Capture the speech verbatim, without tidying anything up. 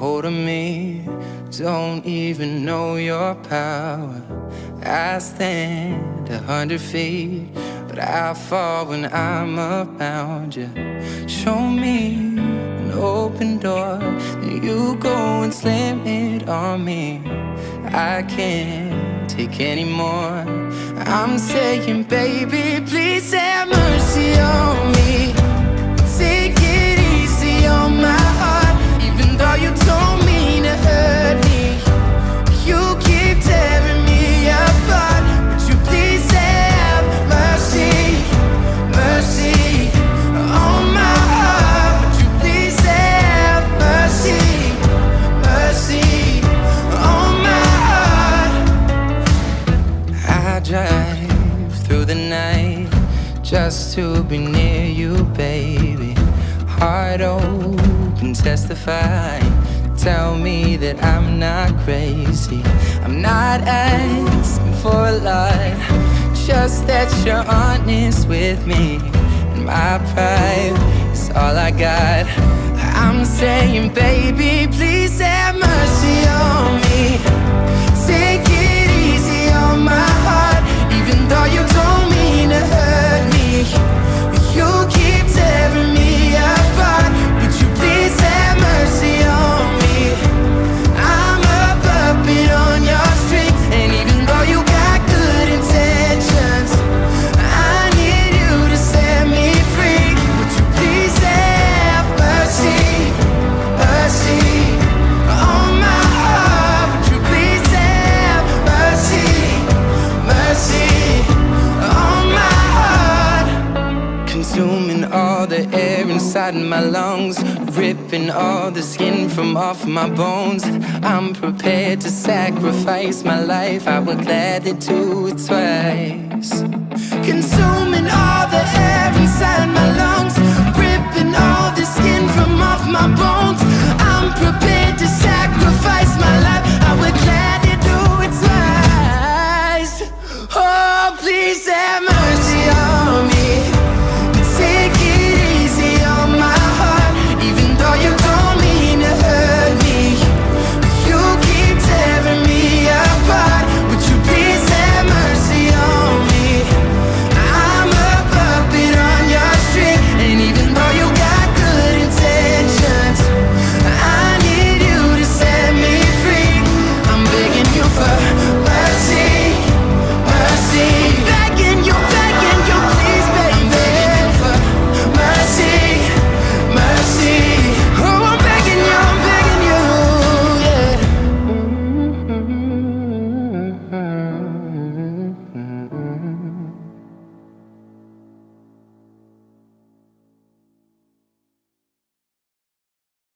hold of me. Don't even know your power. I stand a hundred feet, but I fall when I'm around you. Show me an open door, then you go and slam it on me. I can't take any more. I'm saying, baby, please have mercy on me. Take it easy on my heart, even though you don't mean to hurt me. You keep tearing me apart. Would you please have mercy, mercy on my heart? Would you please have mercy, mercy on my heart? I drive through the night just to be near you, baby. Heart open, testify. Tell me that I'm not crazy. I'm not asking for a lot, just that you're honest with me. And my pride is all I got. I'm saying, baby, please have mercy on me. Take it easy on my heart, even though you don't mean to hurt me. You keep tearing me apart. Would you please have mercy on me? I'm a puppet on your string, and even though you got good intentions, I need you to set me free. Would you please have mercy, mercy on my heart? Would you please have mercy, mercy on my heart? Consuming all the air inside my lungs, ripping all the skin from off my bones. I'm prepared to sacrifice my life, I would gladly do it twice. Consuming all the air inside my lungs, ripping all the skin from off my bones. I'm prepared